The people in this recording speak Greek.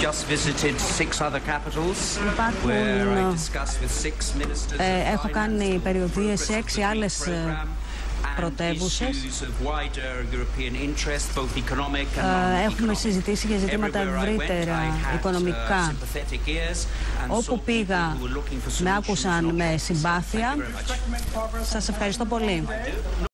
Έχω κάνει περιοδίες σε 6 άλλες πρωτεύουσες. Έχουμε συζητήσει για ζητήματα ευρύτερα οικονομικά. Όπου πήγα, με άκουσαν με συμπάθεια. Σας ευχαριστώ πολύ.